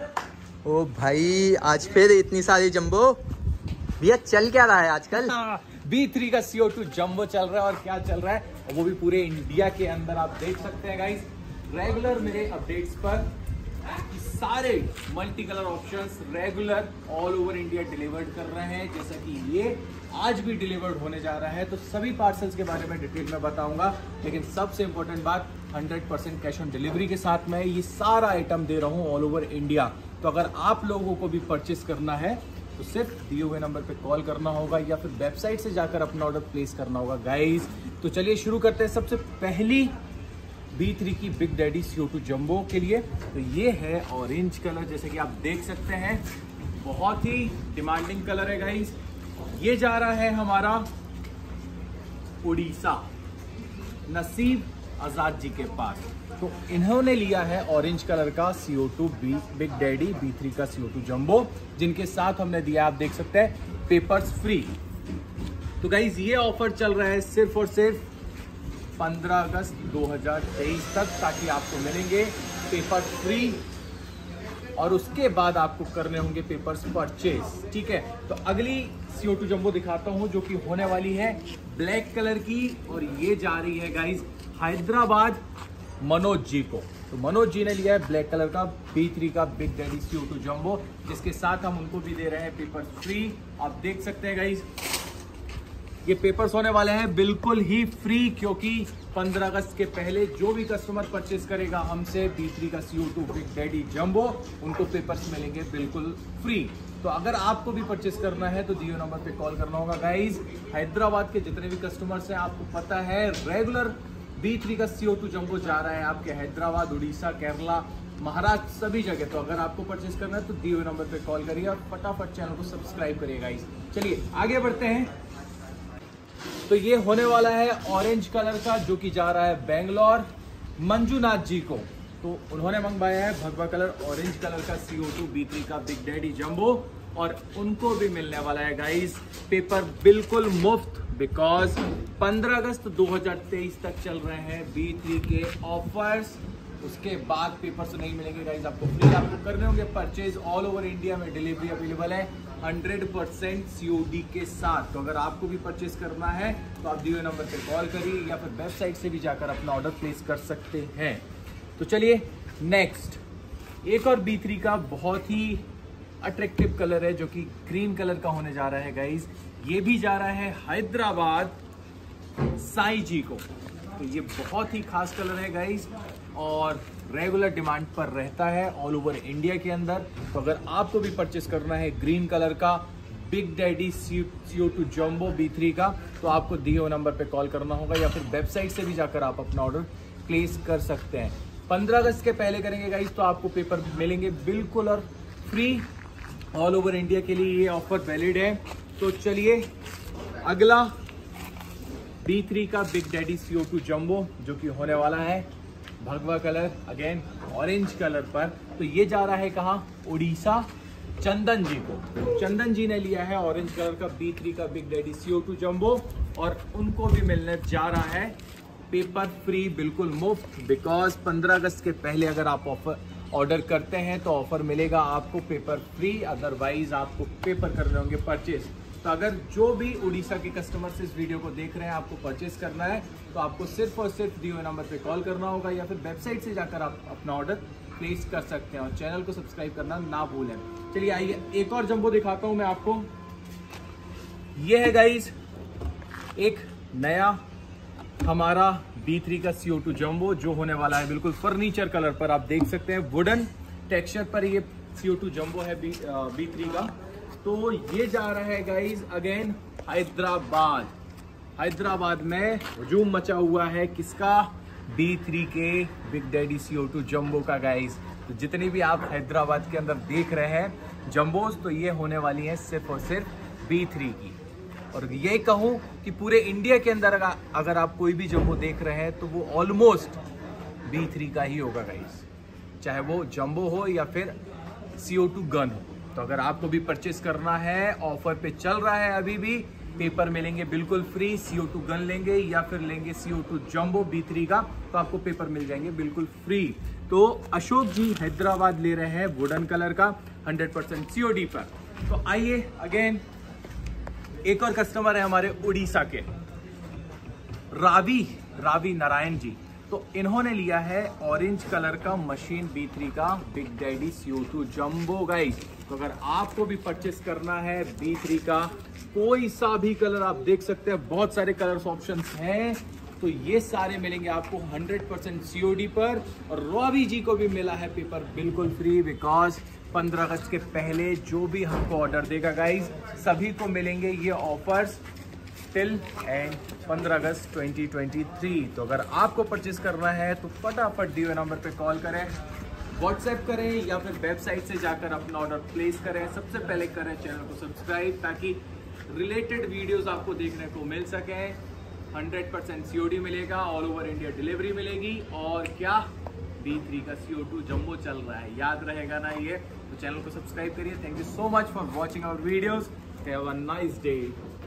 ओ भाई आज फिर इतनी सारी जंबो। भैया चल क्या रहा है आजकल? B3 का CO2 जंबो चल रहा है। और क्या चल रहा है, और वो भी पूरे इंडिया के अंदर। आप देख सकते हैं गाइस, रेगुलर मेरे अपडेट्स पर सारे multi colour options regular all over India delivered कर रहे हैं। जैसा कि ये आज भी डिलीवर्ड होने जा रहा है, तो सभी पार्सल्स के बारे में डिटेल में बताऊंगा। लेकिन सबसे इंपॉर्टेंट बात, 100% कैश ऑन डिलीवरी के साथ मैं ये सारा आइटम दे रहा हूँ ऑल ओवर इंडिया। तो अगर आप लोगों को भी परचेस करना है तो सिर्फ दिए हुए नंबर पे कॉल करना होगा या फिर वेबसाइट से जाकर अपना ऑर्डर प्लेस करना होगा गाइस। तो चलिए शुरू करते हैं। सबसे पहली B3 की बिग डैडी CO2 जंबो के लिए, तो ये है ऑरेंज कलर। जैसे कि आप देख सकते हैं, बहुत ही डिमांडिंग कलर है गाइस। ये जा रहा है हमारा उड़ीसा, नसीब आजाद जी के पास। तो इन्होंने लिया है ऑरेंज कलर का CO2 बिग डैडी B3 का CO2 जंबो, जिनके साथ हमने दिया, आप देख सकते हैं, पेपर्स फ्री। तो गाइस ये ऑफर चल रहा है सिर्फ और सिर्फ 15 अगस्त 2023 तक, ताकि आपको मिलेंगे पेपर फ्री और उसके बाद आपको करने होंगे पेपर्स परचेज। ठीक है, तो अगली CO2 जंबो दिखाता हूं जो कि होने वाली है ब्लैक कलर की, और ये जा रही है गाइस हैदराबाद मनोज जी को। तो मनोज जी ने लिया है ब्लैक कलर का B3 का बिग डैडी CO2 जंबो, जिसके साथ हम उनको भी दे रहे हैं पेपर फ्री। आप देख सकते हैं गाइस, ये पेपर्स होने वाले हैं बिल्कुल ही फ्री, क्योंकि 15 अगस्त के पहले जो भी कस्टमर परचेस करेगा हमसे B3 का CO2 बिग डैडी जंबो, उनको पेपर्स मिलेंगे बिल्कुल फ्री। तो अगर आपको भी परचेस करना है तो दिए नंबर पे कॉल करना होगा गाइस। हैदराबाद के जितने भी कस्टमर्स हैं, आपको पता है रेगुलर B3 का CO2 जंबो जा रहा है आपके हैदराबाद, उड़ीसा, केरला, महाराष्ट्र, सभी जगह। तो अगर आपको परचेस करना है तो दिए हुए नंबर पे कॉल करिए और फटाफट चैनल को सब्सक्राइब करिए गाइस। चलिए आगे बढ़ते हैं। तो ये होने वाला है ऑरेंज कलर का, जो कि जा रहा है बेंगलोर मंजूनाथ जी को। तो उन्होंने मंगवाया है भगवा कलर ऑरेंज कलर का CO2 B3 का बिग डैडी जंबो, और उनको भी मिलने वाला है गाइस पेपर बिल्कुल मुफ्त, बिकॉज 15 अगस्त 2023 तक चल रहे हैं B3 के ऑफर्स। उसके बाद पेपर्स नहीं मिलेंगे गाइस आपको फ्री। आपको करने होंगे परचेज ऑल ओवर इंडिया में, डिलीवरी अवेलेबल है 100% COD के साथ। तो अगर आपको भी परचेज करना है तो आप दिए नंबर पे कॉल करिए या फिर वेबसाइट से भी जाकर अपना ऑर्डर प्लेस कर सकते हैं। तो चलिए नेक्स्ट, एक और B3 का बहुत ही अट्रैक्टिव कलर है, जो कि क्रीम कलर का होने जा रहा है गाइस। ये भी जा रहा है हैदराबाद साई जी को। तो ये बहुत ही खास कलर है गाइस, और रेगुलर डिमांड पर रहता है ऑल ओवर इंडिया के अंदर। तो अगर आपको भी परचेस करना है ग्रीन कलर का big daddy CO2 jumbo B3 का, तो आपको दिए हुए नंबर पे कॉल करना होगा या फिर वेबसाइट से भी जाकर आप अपना ऑर्डर प्लेस कर सकते हैं। 15 अगस्त के पहले करेंगे गाइस तो आपको पेपर मिलेंगे बिल्कुल और फ्री। ऑल ओवर इंडिया के लिए ये ऑफर वैलिड है। तो चलिए अगला B3 का बिग डैडी CO2 जंबो, जो कि होने वाला है भगवा कलर अगेन ऑरेंज कलर पर। तो ये जा रहा है कहाँ, उड़ीसा, चंदन जी को। चंदन जी ने लिया है ऑरेंज कलर का B3 का बिग डैडी CO2 जंबो, और उनको भी मिलने जा रहा है पेपर फ्री बिल्कुल मुफ्त, बिकॉज 15 अगस्त के पहले अगर आप ऑर्डर करते हैं तो ऑफर मिलेगा आपको पेपर फ्री, अदरवाइज आपको पेपर करने होंगे परचेज। तो अगर जो भी उड़ीसा के कस्टमर्स इस वीडियो को देख रहे हैं, आपको परचेस करना है तो आपको सिर्फ और सिर्फ दिए हुए नंबर पे कॉल करना होगा या फिर वेबसाइट से जाकर आप अपना ऑर्डर प्लेस कर सकते हैं, और चैनल को सब्सक्राइब करना ना भूलें। चलिए आइए एक और जंबो दिखाता हूं मैं आपको। ये है गाइज एक नया हमारा B3 का CO2 जंबो, जो होने वाला है बिल्कुल फर्नीचर कलर पर। आप देख सकते हैं वुडन टेक्सचर पर ये CO2 जंबो है B3 का। तो ये जा रहा है गाइज अगेन हैदराबाद में हुजूम मचा हुआ है किसका, B3 के बिग डैडी CO2 जंबो का गाइज। तो जितनी भी आप हैदराबाद के अंदर देख रहे हैं जंबोज, तो ये होने वाली है सिर्फ और सिर्फ B3 की। और ये कहूँ कि पूरे इंडिया के अंदर अगर आप कोई भी जंबो देख रहे हैं तो वो ऑलमोस्ट B3 का ही होगा गाइस, चाहे वो जंबो हो या फिर CO2 गन हो। तो अगर आपको भी परचेस करना है, ऑफर पे चल रहा है अभी भी, पेपर मिलेंगे बिल्कुल फ्री। CO2 गन लेंगे या फिर लेंगे CO2 जंबो B3 का, तो आपको पेपर मिल जाएंगे बिल्कुल फ्री। तो अशोक जी हैदराबाद ले रहे हैं वुडन कलर का 100% COD पर। तो आइए अगेन एक और कस्टमर है हमारे उड़ीसा के, रावी नारायण जी। तो इन्होंने लिया है ऑरेंज कलर का मशीन B3 का big daddy CO2 jumbo guys. तो अगर आपको भी परचेस करना है B3 का कोई सा भी कलर, आप देख सकते हैं बहुत सारे कलर्स ऑप्शंस हैं, तो ये सारे मिलेंगे आपको 100% COD पर। और रवि जी को भी मिला है पेपर बिल्कुल फ्री, बिकॉज 15 अगस्त के पहले जो भी हमको ऑर्डर देगा गाइज सभी को मिलेंगे ये ऑफर्स टिल एंड 15 अगस्त 2023। तो अगर आपको परचेस करना है तो फटाफट दिए हुए नंबर पे कॉल करें, व्हाट्सएप करें या फिर वेबसाइट से जाकर अपना ऑर्डर प्लेस करें। सबसे पहले करें चैनल को सब्सक्राइब, ताकि रिलेटेड वीडियोस आपको देखने को मिल सके। 100% COD मिलेगा, ऑल ओवर इंडिया डिलीवरी मिलेगी, और क्या B3 का CO2 जंबो चल रहा है, याद रहेगा ना ये। तो चैनल को सब्सक्राइब करिए। Thank you so much for watching our videos. Have a nice day.